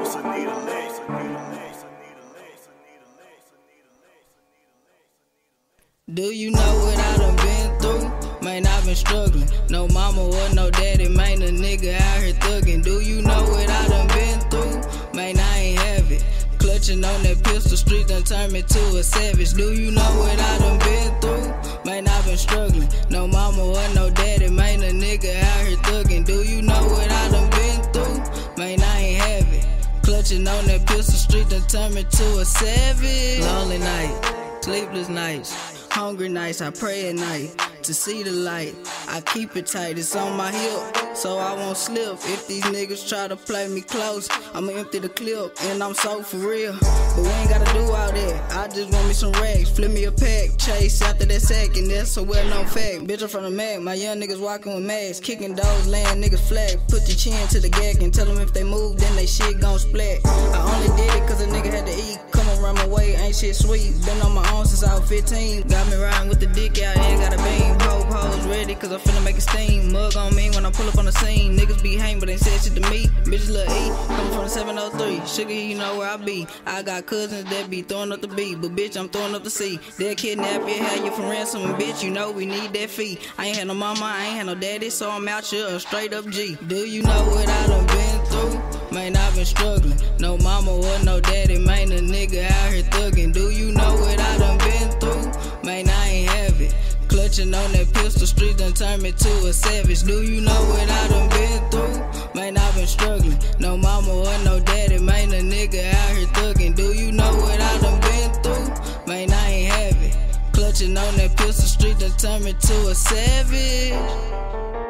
Do you know what I done been through? Man, I been struggling. No mama or no daddy, man, a nigga out here thugging. Do you know what I done been through? Man, I ain't have it. Clutching on that pistol, street done turned me to a savage. Do you know what I done been through? Man, I been struggling. No mama or no daddy, man, a nigga out here thugging. Do you know what I done been through? Man, I ain't have it. Clutching on that pistol, street done turned me to a savage. Lonely night, sleepless nights, hungry nights, I pray at night to see the light. I keep it tight, it's on my hip, so I won't slip. If these niggas try to play me close, I'ma empty the clip, and I'm so for real. But we ain't gotta do all that, I just want me some racks. Flip me a pack, chase after that sack, and that's a well-known fact. Bitch, I'm from the Mac, my young niggas walking with mags, kicking doors, laying niggas flat. Put your chin to the gag and tell them if they move, then they shit gon' splat. I only did it cause a nigga had to eat. Come around my way, ain't shit sweet. Been on my own since I was 15. Got me riding with the dick out, ain't got a beam. Hoes ready cause I'm finna make a steam. Mug on me when I pull up on the scene. Niggas be hang but ain't said shit to me. Bitches Lil E, coming from the 703. Sugar, you know where I be. I got cousins that be throwing up the beat, but bitch, I'm throwing up the C. They'll kidnap you, have you for ransom, and bitch, you know we need that fee. I ain't had no mama, I ain't had no daddy, so I'm out here a straight up G. Do you know what I done been through? Man, I been struggling. No mama or no daddy, man, a nigga out here thugging. Do you know what I done been through? Man, I ain't have it. Clutching on that pistol, street done turned me to a savage. Do you know what I done been through? Man, I been struggling. No mama or no daddy, man, a nigga out here thugging. Do you know what I done been through? Man, I ain't have it. Clutching on that pistol, street done turned me to a savage.